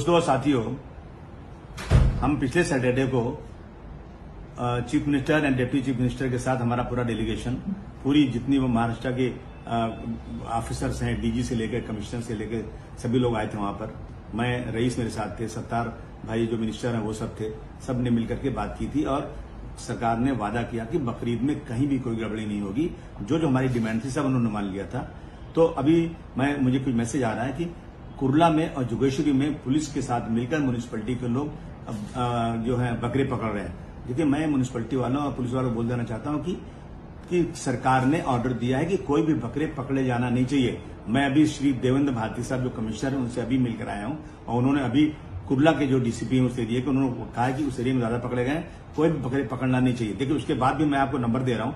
दोस्तों और साथियों, हम पिछले सैटरडे को chief minister and deputy chief minister के साथ हमारा पूरा डेलीगेशन, पूरी जितनी वो महाराष्ट्र के ऑफिसर्स हैं, डीजी से लेकर कमिश्नर से लेकर सभी लोग आए थे वहां पर। मैं, रईस मेरे साथ थे, सत्तार भाई जो मिनिस्टर हैं वो सब थे। सब ने मिलकर के बात की थी और सरकार ने वादा किया कि बकरीद में कहीं भी कोई गड़बड़ी नहीं होगी। जो जो हमारी डिमांड थी सब उन्होंने मान लिया था। तो अभी मुझे कुछ मैसेज आ रहा है कि कुर्ला में और जोगेश्वरी में पुलिस के साथ मिलकर म्यूनिसिपैलिटी के लोग जो है बकरे पकड़ रहे हैं। देखिए, मैं म्यूनिसिपैलिटी वालों और पुलिस वालों को बोल देना चाहता हूं कि सरकार ने ऑर्डर दिया है कि कोई भी बकरे पकड़े जाना नहीं चाहिए। मैं अभी श्री देवेंद्र भारती साहब जो कमिश्नर हैं उनसे अभी मिलकर आया हूं और उन्होंने अभी कुर्ला के जो डीसीपी हैं उस एरिया के, उन्होंने कहा है कि उस एरिया में ज्यादा पकड़े गए, कोई भी बकरे पकड़ना नहीं चाहिए। देखिए, उसके बाद भी मैं आपको नंबर दे रहा हूं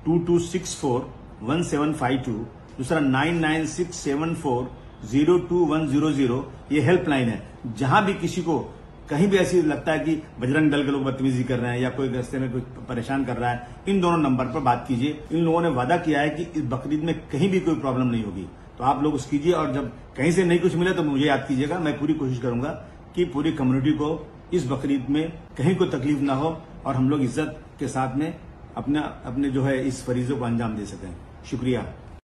22641752, दूसरा 9967402100, ये हेल्पलाइन है। जहां भी किसी को कहीं भी ऐसी लगता है कि बजरंग दल के लोग बदतमीजी कर रहे हैं या कोई रास्ते में कुछ परेशान कर रहा है, इन दोनों नंबर पर बात कीजिए। इन लोगों ने वादा किया है कि इस बकरीद में कहीं भी कोई प्रॉब्लम नहीं होगी। तो आप लोग उस कीजिए और जब कहीं से नहीं कुछ मिले तो मुझे याद कीजिएगा। मैं पूरी कोशिश करूंगा कि पूरी कम्युनिटी को इस बकरीद में कहीं कोई तकलीफ ना हो और हम लोग इज्जत के साथ में अपने जो है इस फरीजों को अंजाम दे सकें। शुक्रिया।